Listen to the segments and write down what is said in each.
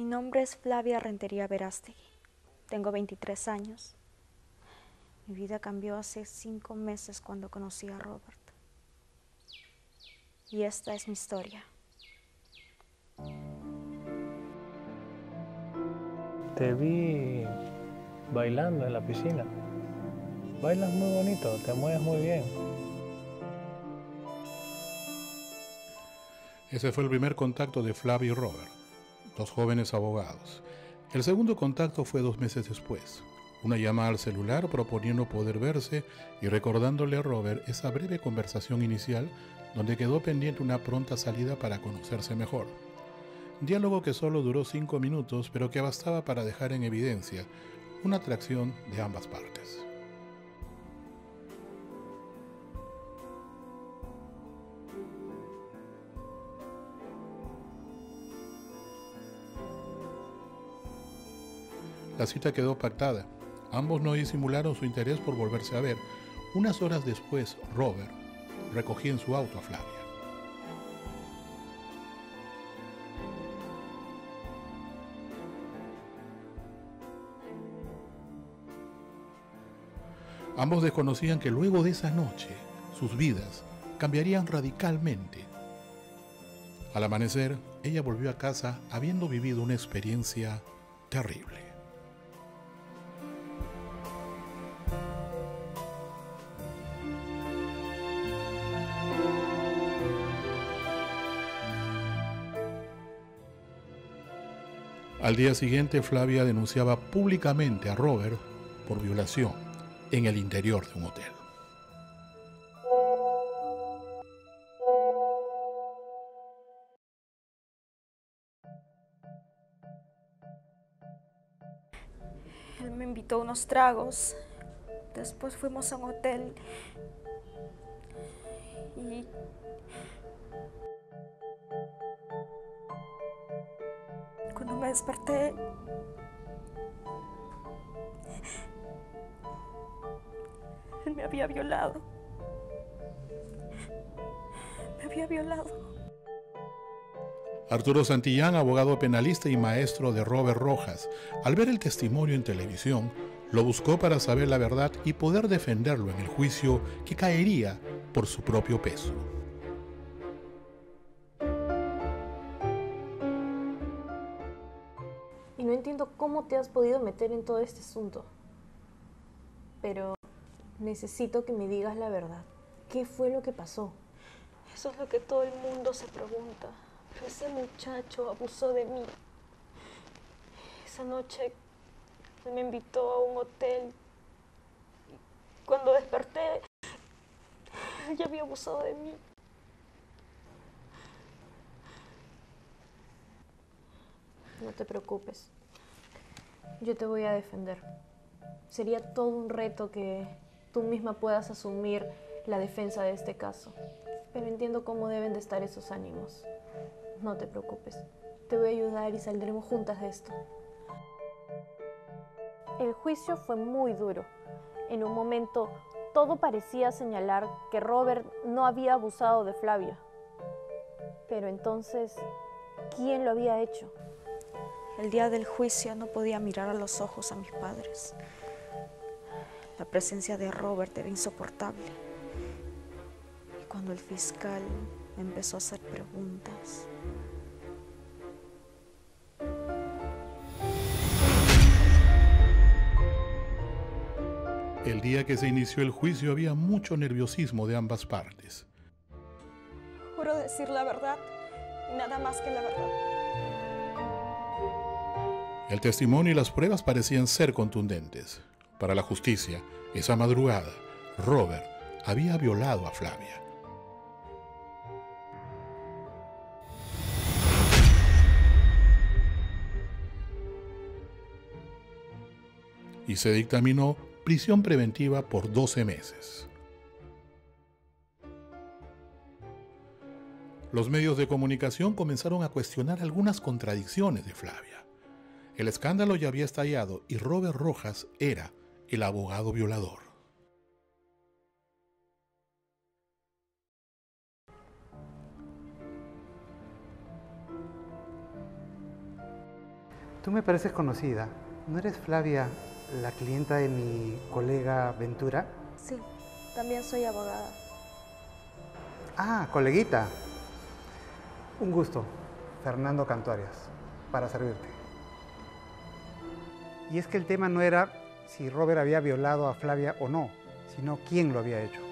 nombre es Flavia Rentería Verástegui. Tengo 23 años. Mi vida cambió hace 5 meses cuando conocí a Robert. Y esta es mi historia. Te vi bailando en la piscina. Bailas muy bonito, te mueves muy bien. Ese fue el primer contacto de Flavia y Robert, dos jóvenes abogados. El segundo contacto fue 2 meses después. Una llamada al celular proponiendo poder verse y recordándole a Robert esa breve conversación inicial donde quedó pendiente una pronta salida para conocerse mejor. Diálogo que solo duró 5 minutos, pero que bastaba para dejar en evidencia una atracción de ambas partes. La cita quedó pactada. Ambos no disimularon su interés por volverse a ver. Unas horas después, Robert recogía en su auto a Flavia. Ambos desconocían que luego de esa noche, sus vidas cambiarían radicalmente. Al amanecer, ella volvió a casa habiendo vivido una experiencia terrible. Al día siguiente, Flavia denunciaba públicamente a Robert por violación en el interior de un hotel. Él me invitó a unos tragos. Después fuimos a un hotel. Y cuando me desperté, él me había violado. Me había violado. Arturo Santillán, abogado penalista y maestro de Robert Rojas, al ver el testimonio en televisión, lo buscó para saber la verdad y poder defenderlo en el juicio que caería por su propio peso. Y no entiendo cómo te has podido meter en todo este asunto. Pero necesito que me digas la verdad. ¿Qué fue lo que pasó? Eso es lo que todo el mundo se pregunta. Pero ese muchacho abusó de mí. Esa noche él me invitó a un hotel. Y cuando desperté, él ya había abusado de mí. No te preocupes. Yo te voy a defender. Sería todo un reto que tú misma puedas asumir la defensa de este caso. Pero entiendo cómo deben de estar esos ánimos. No te preocupes. Te voy a ayudar y saldremos juntas de esto. El juicio fue muy duro. En un momento, todo parecía señalar que Robert no había abusado de Flavia. Pero entonces, ¿quién lo había hecho? El día del juicio no podía mirar a los ojos a mis padres. La presencia de Robert era insoportable. Y cuando el fiscal me empezó a hacer preguntas, El día que se inició el juicio había mucho nerviosismo de ambas partes. juro decir la verdad y nada más que la verdad. El testimonio y las pruebas parecían ser contundentes. Para la justicia, esa madrugada, Robert había violado a Flavia. Y se dictaminó prisión preventiva por 12 meses. Los medios de comunicación comenzaron a cuestionar algunas contradicciones de Flavia. El escándalo ya había estallado y Robert Rojas era el abogado violador. Tú me pareces conocida. ¿No eres Flavia, la clienta de mi colega Ventura? Sí, también soy abogada. Ah, coleguita. Un gusto, Fernando Canto Arias, para servirte. Y es que el tema no era si Robert había violado a Flavia o no, sino quién lo había hecho.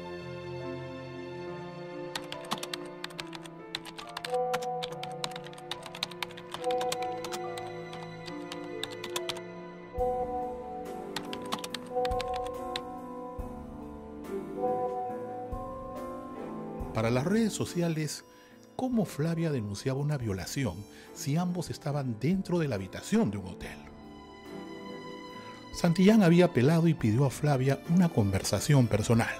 Para las redes sociales, ¿cómo Flavia denunciaba una violación si ambos estaban dentro de la habitación de un hotel? Santillán había apelado y pidió a Flavia una conversación personal.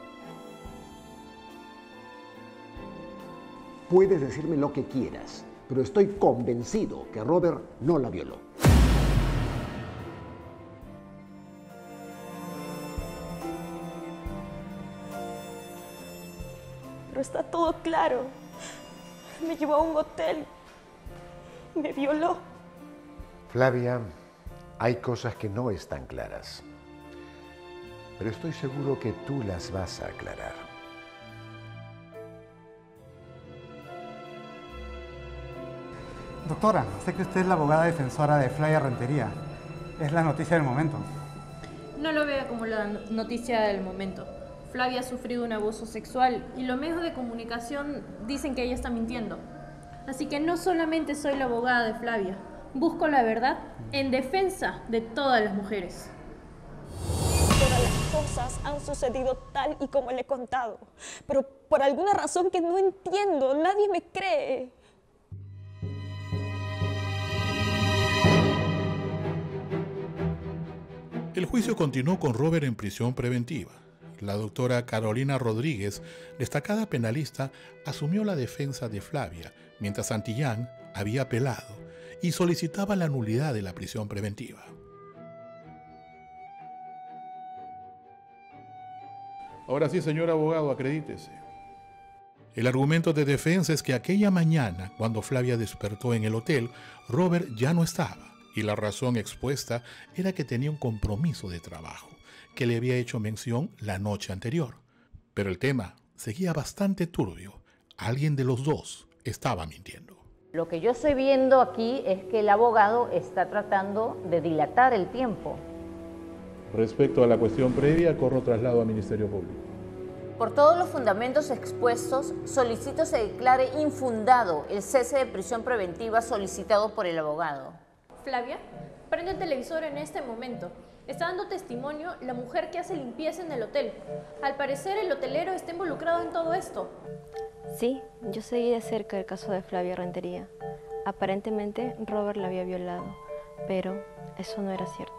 Puedes decirme lo que quieras, pero estoy convencido que Robert no la violó. Pero está todo claro. Me llevó a un hotel. Me violó. Flavia, hay cosas que no están claras, pero estoy seguro que tú las vas a aclarar. Doctora, sé que usted es la abogada defensora de Flavia Rentería. Es la noticia del momento. No lo vea como la noticia del momento. Flavia ha sufrido un abuso sexual y los medios de comunicación dicen que ella está mintiendo. Así que no solamente soy la abogada de Flavia, busco la verdad en defensa de todas las mujeres. Todas las cosas han sucedido tal y como le he contado. Pero por alguna razón que no entiendo, nadie me cree. El juicio continuó con Robert en prisión preventiva. La doctora Carolina Rodríguez, destacada penalista, asumió la defensa de Flavia, mientras Santillán había apelado y solicitaba la nulidad de la prisión preventiva. Ahora sí, señor abogado, acredítese. El argumento de defensa es que aquella mañana, cuando Flavia despertó en el hotel, Robert ya no estaba, y la razón expuesta era que tenía un compromiso de trabajo, que le había hecho mención la noche anterior. Pero el tema seguía bastante turbio. Alguien de los dos estaba mintiendo. Lo que yo estoy viendo aquí es que el abogado está tratando de dilatar el tiempo. Respecto a la cuestión previa, corro traslado al Ministerio Público. Por todos los fundamentos expuestos, solicito se declare infundado el cese de prisión preventiva solicitado por el abogado. Flavia, prende el televisor en este momento. Está dando testimonio la mujer que hace limpieza en el hotel. Al parecer el hotelero está involucrado en todo esto. Sí, yo seguí de cerca el caso de Flavia Rentería. Aparentemente Robert la había violado, pero eso no era cierto.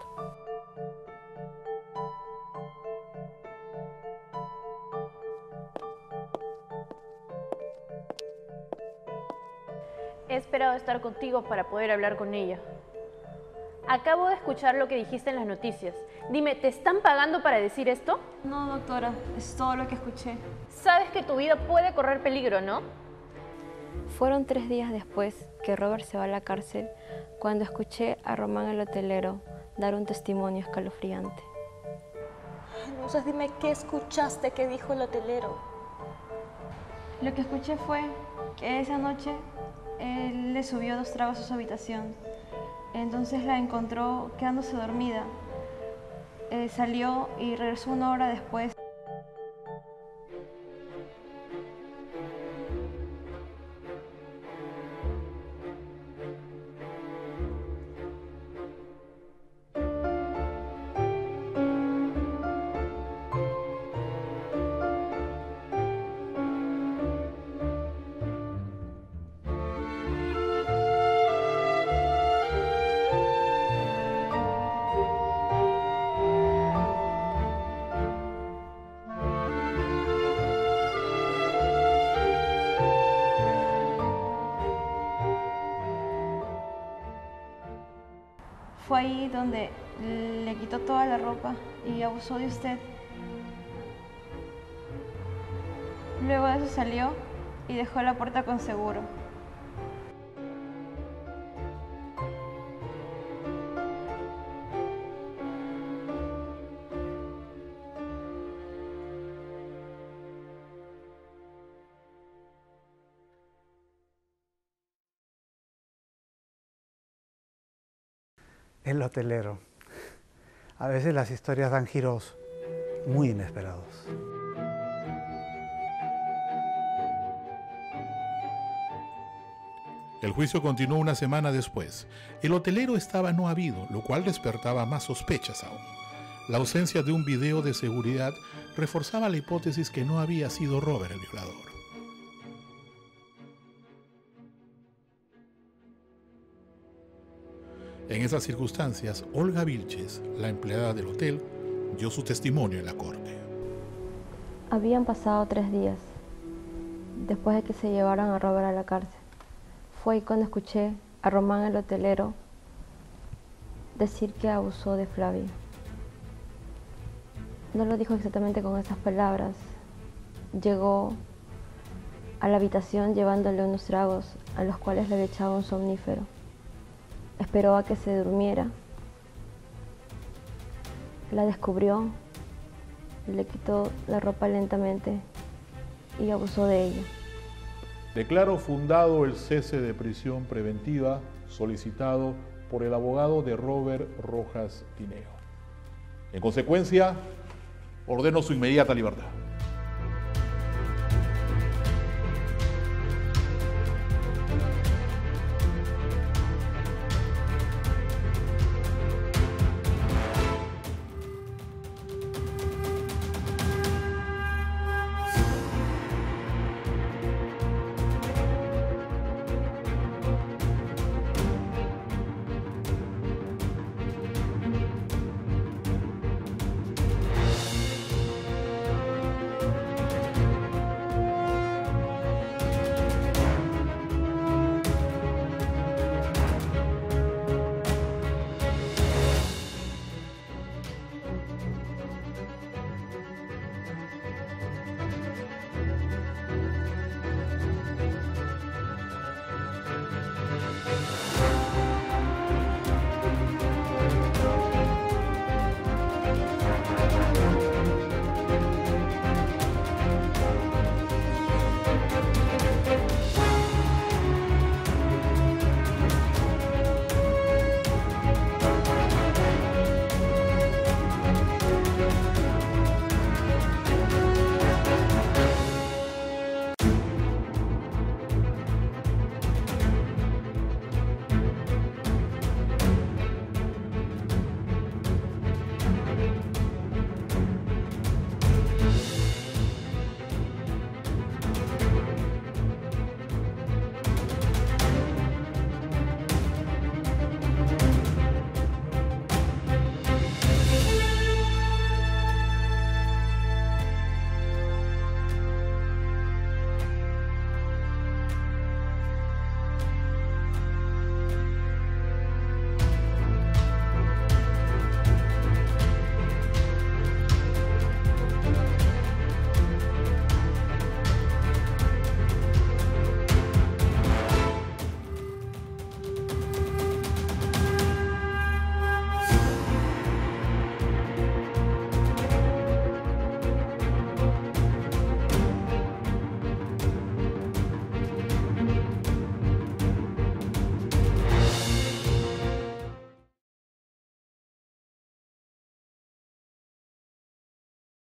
He esperado estar contigo para poder hablar con ella. Acabo de escuchar lo que dijiste en las noticias. Dime, ¿te están pagando para decir esto? No, doctora, es todo lo que escuché. Sabes que tu vida puede correr peligro, ¿no? Fueron 3 días después que Robert se va a la cárcel cuando escuché a Román el hotelero dar un testimonio escalofriante. Entonces dime, ¿qué escuchaste que dijo el hotelero? Lo que escuché fue que esa noche él le subió 2 tragos a su habitación. Entonces la encontró quedándose dormida. Salió y regresó 1 hora después. Fue ahí donde le quitó toda la ropa y abusó de usted. Luego de eso salió y dejó la puerta con seguro. El hotelero. A veces las historias dan giros muy inesperados. El juicio continuó una semana después. El hotelero estaba no habido, lo cual despertaba más sospechas aún. La ausencia de un video de seguridad reforzaba la hipótesis que no había sido Robert el violador. En esas circunstancias, Olga Vilches, la empleada del hotel, dio su testimonio en la corte. Habían pasado 3 días después de que se llevaron a Robert a la cárcel. Fue ahí cuando escuché a Román, el hotelero, decir que abusó de Flavia. No lo dijo exactamente con esas palabras. Llegó a la habitación llevándole unos tragos a los cuales le había echado un somnífero. Esperó a que se durmiera. La descubrió, le quitó la ropa lentamente y abusó de ella. Declaro fundado el cese de prisión preventiva solicitado por el abogado de Robert Rojas Tineo. En consecuencia, ordeno su inmediata libertad.